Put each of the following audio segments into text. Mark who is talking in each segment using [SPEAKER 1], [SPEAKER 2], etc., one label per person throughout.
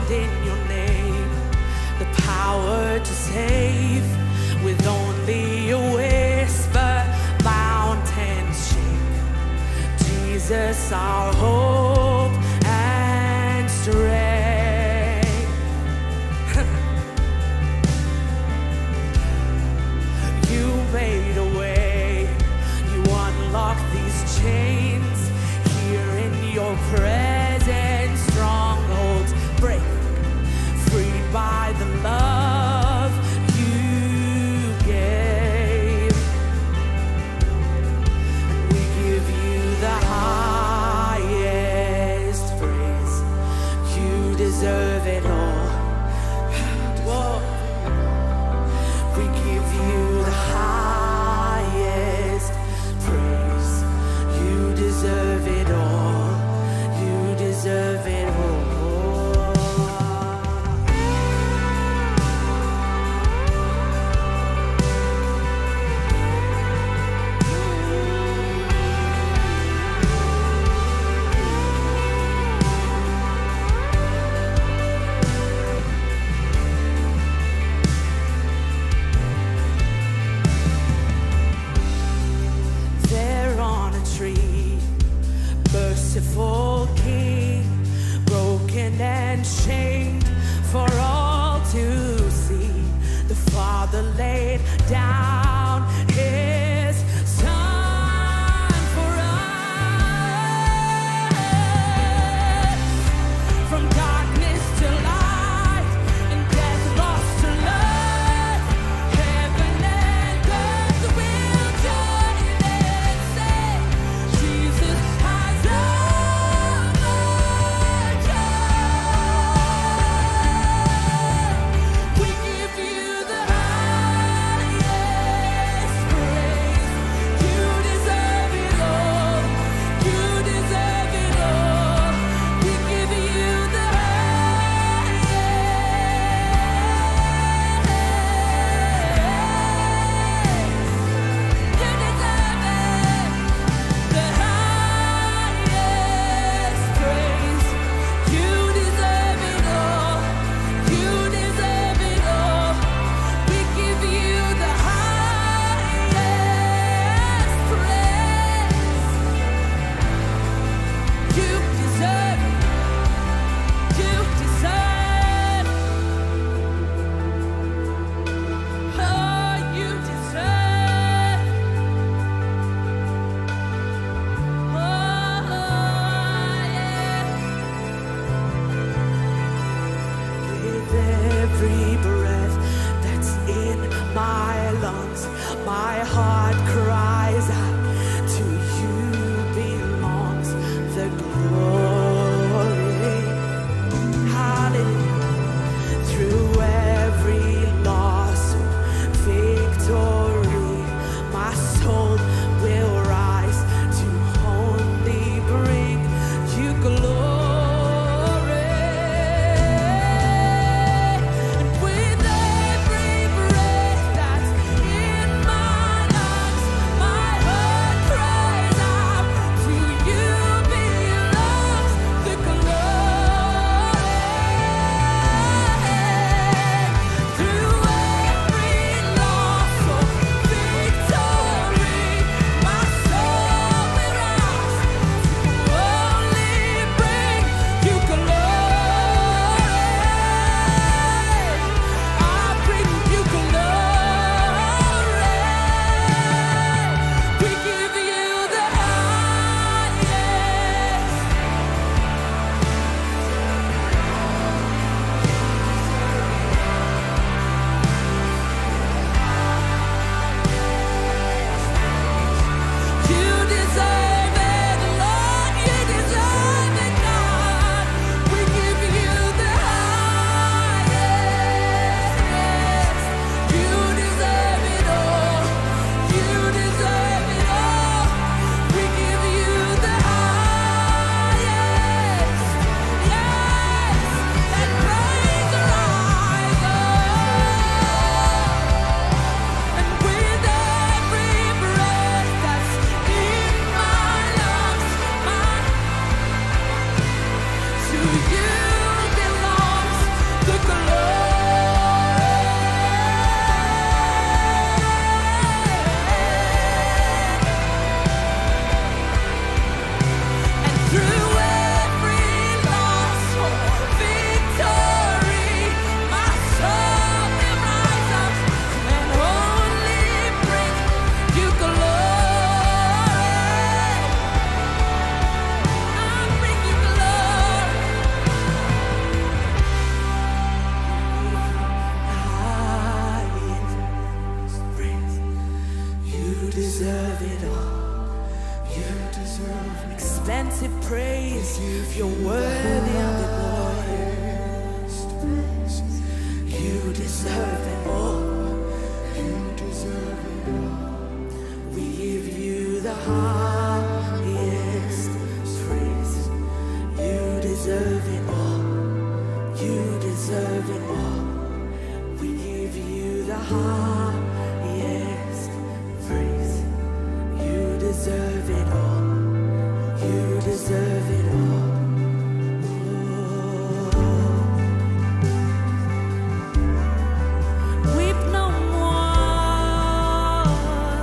[SPEAKER 1] find in your name the power to save. With only a whisper, mountains shake. Jesus, our hope and strength. You made a way. You unlock these chains. Here in your presence, strongholds break. Freed by the love you gave. And we give you the highest praise. You deserve it all. Whoa. We give you the highest praise. You deserve it all. You deserve it all. There on a tree, merciful King, broken and chained for all to see. The Father laid down his Son for us. From darkness to light, and death lost to life. Heaven and earth will join and say, Jesus has overjoyed. We give you the highest You're worthy of it, Lord. You deserve it all. You deserve it all. We give you the highest praise. You deserve it all. You deserve it all. We give you the highest praise. You deserve it all. You deserve it all. Weep no more.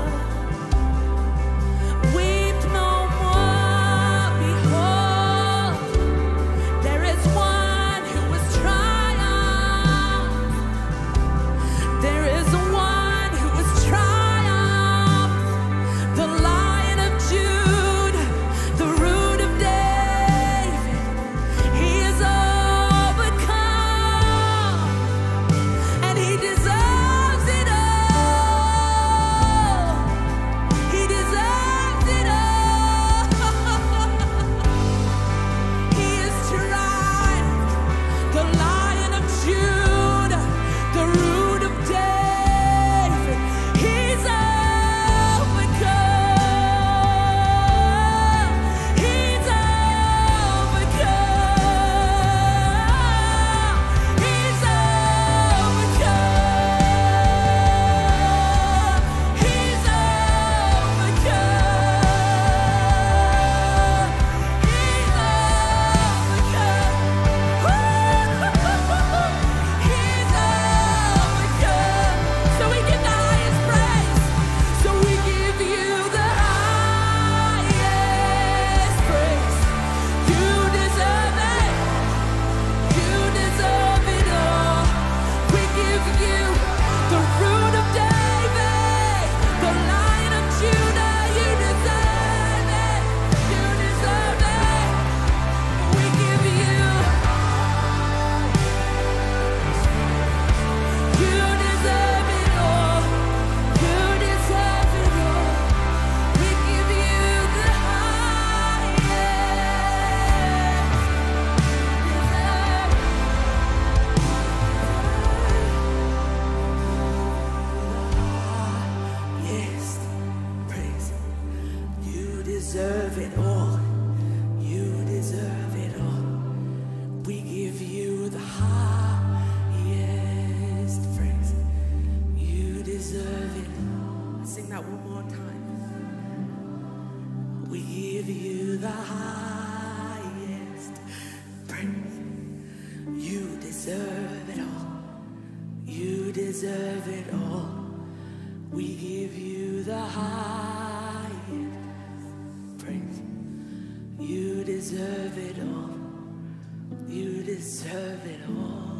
[SPEAKER 1] Weep no more. Behold, there is one who was triumphed. There is one who was triumphed. The Lion of Judah, the Root of David. He is overcome, and he deserves it all. He deserves it all. He is triumphed, the Lion of Judah, the Root of David. He's overcome. He's overcome. He's overcome. He's So we give the highest praise. So we give you the highest praise. You deserve it. You deserve it all. We give you the Root of David, the Lion of Judah. You deserve it. You deserve it. We give you. You deserve it all. You deserve it all. We give you the highest. Yes, praise. You deserve it all. You deserve it all. We give you the highest praise. You deserve it. Sing that one more time. We give you the highest praise. You deserve it all. You deserve it all. We give you the highest praise. You deserve it all. You deserve it all.